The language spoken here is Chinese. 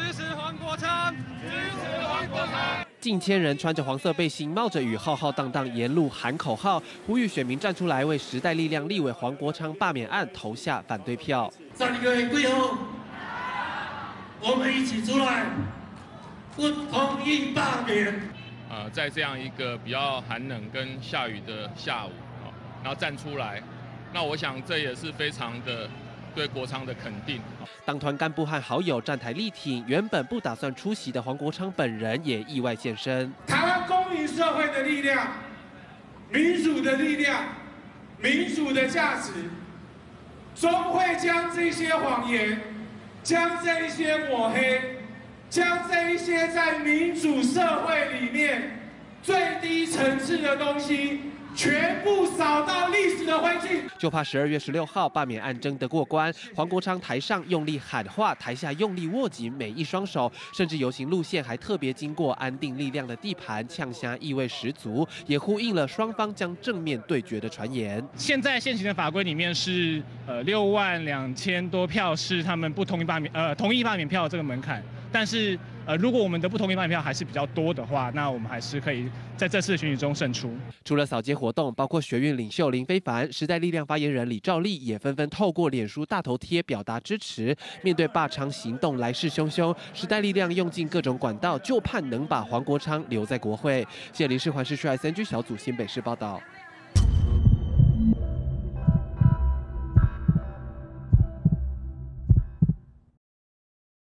持黄国昌，支持黄国昌。 近千人穿着黄色背心，冒着雨，浩浩荡荡沿路喊口号，呼吁选民站出来为时代力量立委黄国昌罢免案投下反对票。 3个月过后，我们一起出来，不同意罢免。 在这样一个比较寒冷跟下雨的下午，然后站出来，那我想这也是非常的对国昌的肯定。 党团干部和好友站台力挺，原本不打算出席的黄国昌本人也意外现身。 台湾公民社会的力量、民主的力量、民主的价值，终会将这些谎言、将这一些抹黑、将这一些在民主社会里面最低层次的东西，全部扫到历史的灰烬。 就怕12月16号罢免案争得过关，黄国昌台上用力喊话，台下用力握紧每一双手，甚至游行路线还特别经过安定力量的地盘，呛虾意味十足，也呼应了双方将正面对决的传言。 现在现行的法规里面是62000多票是他们不同意同意罢免票的这个门槛，但是如果我们的不同意罢免票还是比较多的话，那我们还是可以在这次的选举中胜出。 除了扫街活动，包括学运领袖林非凡、时代力量发言人李兆立也纷纷透过脸书大头贴表达支持。面对罢昌行动来势汹汹，时代力量用尽各种管道，就盼能把黄国昌留在国会。谢林市环视区SNG 小组新北市报道。